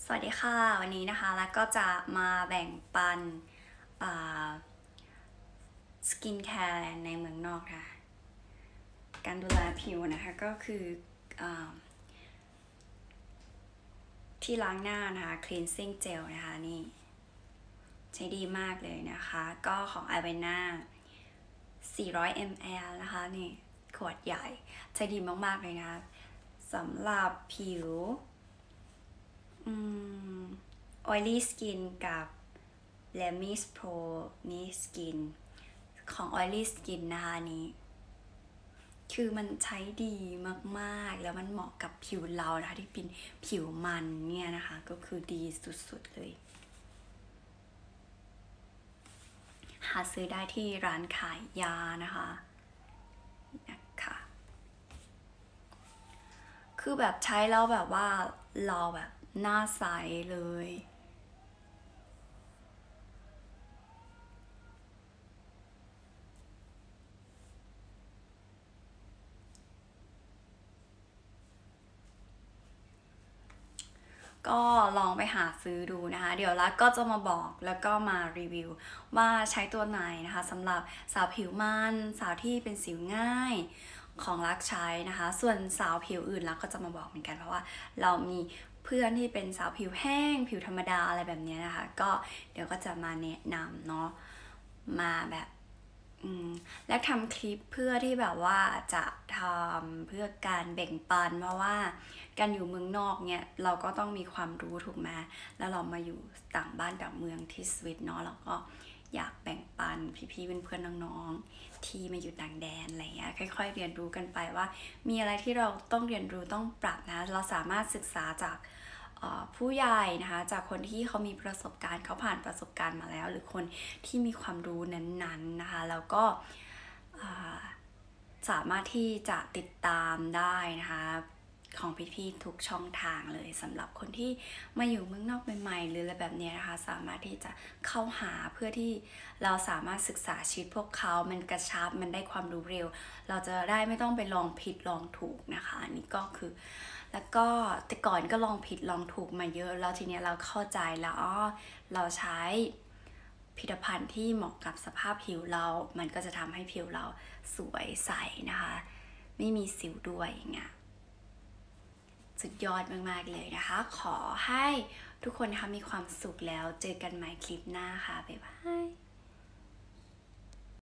สวัสดีค่ะวันนี้นะคะแล้วก็จะมาแบ่งปันสกินแคร์ในเมืองนอกค่ะการดูแลผิวนะคะก็คืออที่ล้างหน้านะคะ cleansing gel นะคะนี่ใช้ดีมากเลยนะคะก็ของ Avena 400 ml นะคะนี่ขวดใหญ่ใช้ดีมากๆเลยนะคะสำหรับผิวoily skin กับ Lamis Pro นี่ skin ของ oily skin นะคะนี้คือมันใช้ดีมากๆแล้วมันเหมาะกับผิวเรานะคะที่เป็นผิวมันเนี่ยนะคะก็คือดีสุดๆเลยหาซื้อได้ที่ร้านขายยานะคะคือแบบใช้แล้วแบบว่าเราแบบหน้าใสเลยก็ลองไปหาซื้อดูนะคะเดี๋ยวรักก็จะมาบอกแล้วก็มารีวิวว่าใช้ตัวไหนนะคะสำหรับสาวผิวมันสาวที่เป็นสิวง่ายของรักใช้นะคะส่วนสาวผิวอื่นรักก็จะมาบอกเหมือนกันเพราะว่าเรามีเพื่อนที่เป็นสาวผิวแห้งผิวธรรมดาอะไรแบบนี้นะคะก็เดี๋ยวก็จะมาแนะนำเนาะมาแบบและทำคลิปเพื่อที่แบบว่าจะทำเพื่อการแบ่งปันเพราะว่าการอยู่เมืองนอกเนี่ยเราก็ต้องมีความรู้ถูกไหมแล้วเรามาอยู่ต่างบ้านต่างเมืองที่สวิตเนาะเราก็อยากแบ่งปันพี่ๆเพื่อนๆน้องๆที่มาอยู่ต่างแดนอะไรเงี้ยค่อยๆเรียนรู้กันไปว่ามีอะไรที่เราต้องเรียนรู้ต้องปรับนะเราสามารถศึกษาจากผู้ใหญ่นะคะจากคนที่เขามีประสบการณ์เขาผ่านประสบการณ์มาแล้วหรือคนที่มีความรู้นั้นๆนะคะแล้วก็สามารถที่จะติดตามได้นะคะของพี่ๆทุกช่องทางเลยสำหรับคนที่มาอยู่เมืองนอกใหม่ๆหรืออะไรแบบนี้นะคะสามารถที่จะเข้าหาเพื่อที่เราสามารถศึกษาชีวิตพวกเขามันกระชับมันได้ความรู้เร็วเราจะได้ไม่ต้องไปลองผิดลองถูกนะคะอันนี้ก็คือแล้วก็แต่ก่อนก็ลองผิดลองถูกมาเยอะแล้วทีนี้เราเข้าใจแล้วเราใช้ผลิตภัณฑ์ที่เหมาะกับสภาพผิวเรามันก็จะทำให้ผิวเราสวยใสนะคะไม่มีสิวด้วยอย่างเงี้ยสุดยอดมากๆเลยนะคะขอให้ทุกคนนะคะมีความสุขแล้วเจอกันใหม่คลิปหน้าค่ะบ๊ายบาย